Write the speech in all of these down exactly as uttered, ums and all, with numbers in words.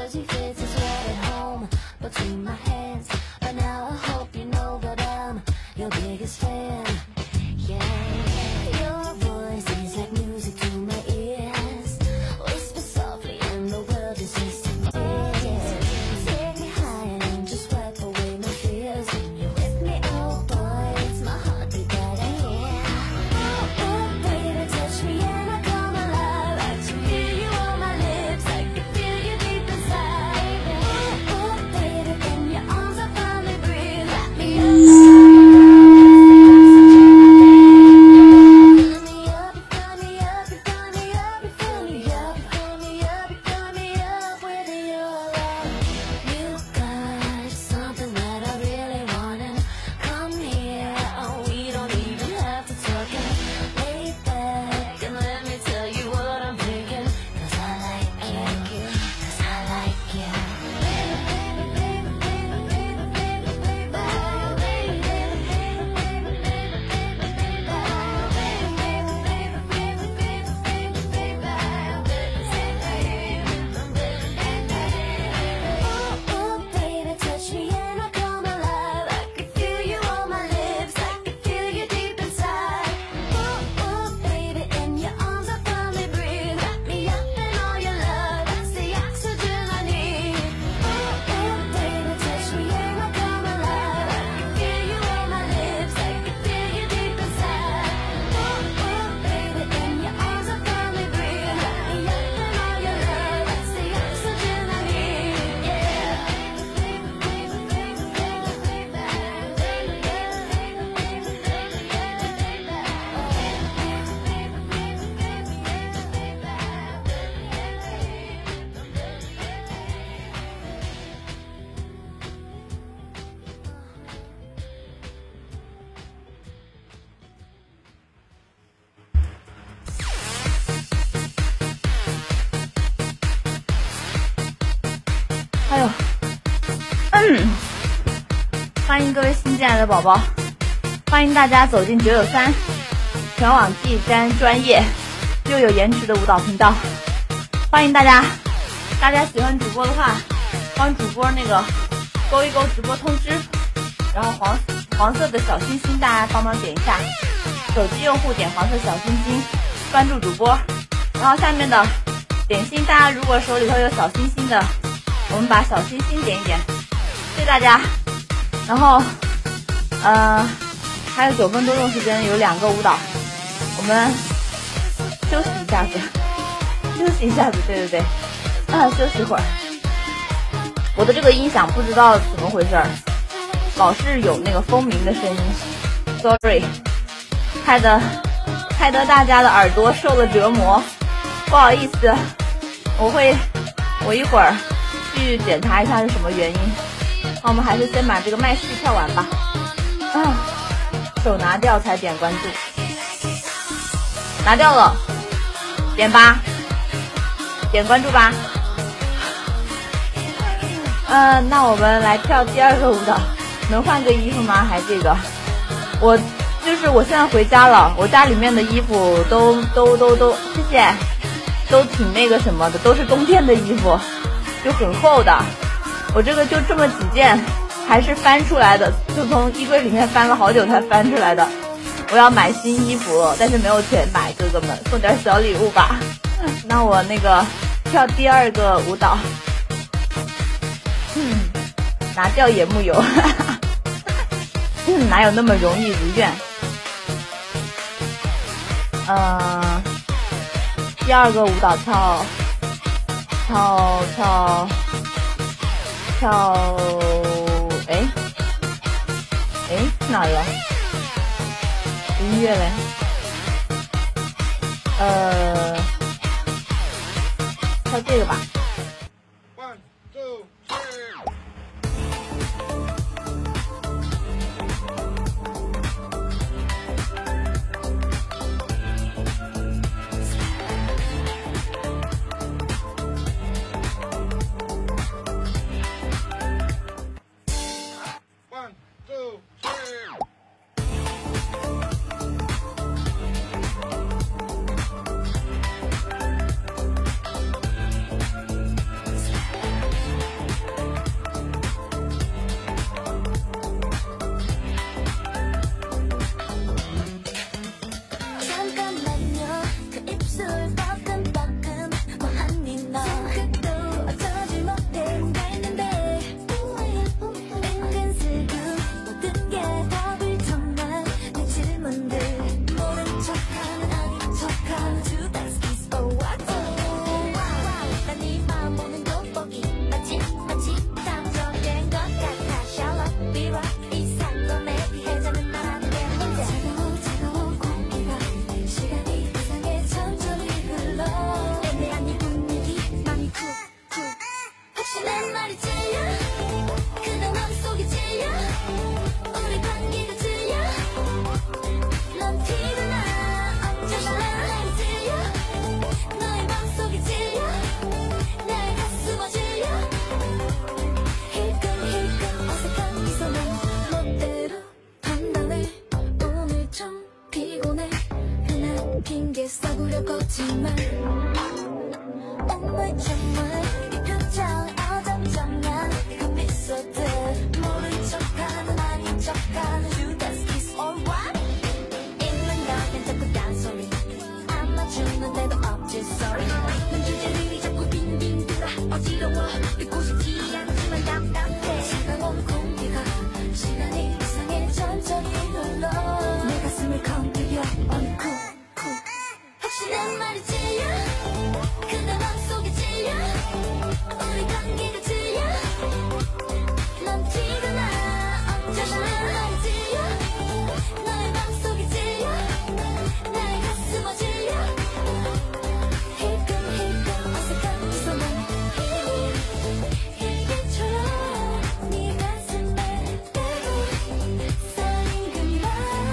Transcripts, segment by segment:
哎呦，嗯，欢迎各位新进来的宝宝，欢迎大家走进九九三全网第一站专业又有颜值的舞蹈频道。欢迎大家，大家喜欢主播的话，帮主播那个勾一勾直播通知，然后黄黄色的小心心大家帮忙点一下，手机用户点黄色小心心关注主播，然后下面的点心大家如果手里头有小心心的，我们把小心心点一点，谢谢大家。然后呃还有九分多钟时间，有两个舞蹈，我们休息一下子休息一下子对对对啊，休息一会儿。我的这个音响不知道怎么回事，老是有那个蜂鸣的声音 sorry， 害得害得大家的耳朵受了折磨，不好意思，我会我一会儿去检查一下是什么原因。那我们还是先把这个麦序跳完吧。啊，手拿掉才点关注，拿掉了，点吧，点关注吧。呃，那我们来跳第二个舞蹈，能换个衣服吗？还这个，我就是我现在回家了，我家里面的衣服都都都都，谢谢，都挺那个什么的，都是冬天的衣服，就很厚的。我这个就这么几件，还是翻出来的，就从衣柜里面翻了好久才翻出来的。我要买新衣服了，但是没有钱买，哥哥们送点小礼物吧。那我那个跳第二个舞蹈，嗯，拿掉野木油，嗯，哪有那么容易如愿？呃，第二个舞蹈跳跳跳跳，哎哎哪了？音乐嘞？呃，跳这个吧。 One, two, three. 핑계 써보려 걷지만 정말 정말 이 표정 어정쩡한 그 미소들 모른 척하는 아닌 척하는 Judas kiss or what 있는 너는 자꾸 딴소리 안 맞추는데도 없지 sorry 난 주제들이 자꾸 빙빙 돌아 어지러워 듣고 싶지 않지만 답답해 차가운 공기가 시간이 이상해 천천히 흘러 내 가슴을 건드려 엉쿵 혹시 내 말이 들려 그대 맘속에 들려 우리 관계가 들려 넌 티가 나 언제나 내 말이 들려 너의 맘속에 들려 나의 가슴 어질려 힐끔힐끔 어색한 미소만 힐끔처럼 네 가슴에 내게 쌓인 그말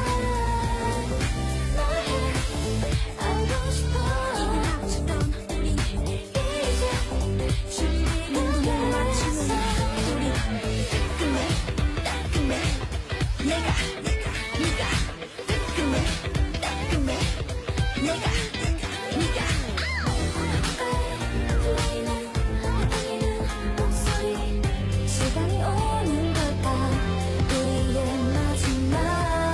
너의 알고 싶어 이미 합쳤던 우리 이제 준비가 됐어 우리 따끔해 따끔해 내가 내가 네가 따끔해 따끔해 내가 네가 들리는 들리는 목소리 시간이 오는 걸까 우리의 마지막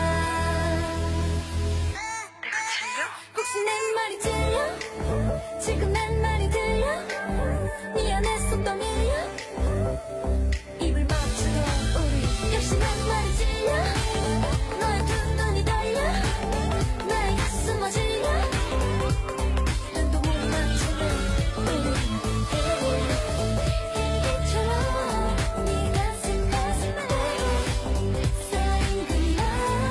혹시 내 말이 들려? 지금 내 말이 들려? 네 안에서 떠밀려? 입을 맞추려 우리 역시 내 말이 들려? 너의 두 눈이 달려? 나의 가슴 어질려? 눈도 못 맞추는 우리 햇빛처럼 네 가슴 가슴에 쌓인 그말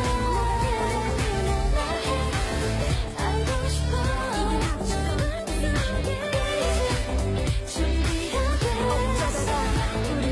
알고 싶어 이미 합쳤던 우리 이제 준비가 됐어 우리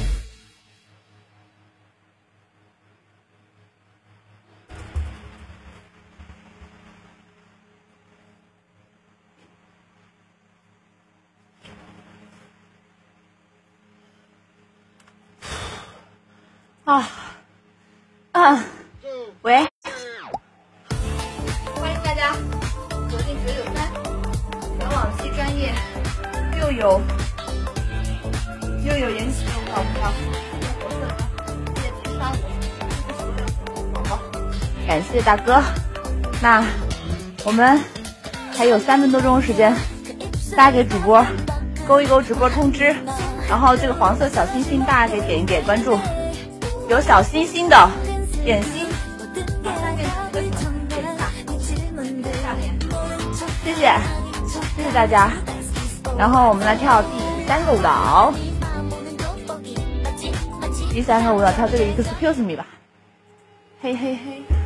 아, 아, two, 喂， three. 欢迎大家走进九九三全网系专业，又有又有延禧的舞蹈票，活色的谢谢三五，宝宝，感谢大哥。那我们还有三分多钟的时间，大家给主播勾一勾直播通知，然后这个黄色小星星大家给点一点关注，有小星星的点心，马上给几个小点一下，下面，谢谢，谢谢大家。然后我们来跳第三个舞蹈，第三个舞蹈跳这个 Excuse Me 吧，嘿嘿嘿。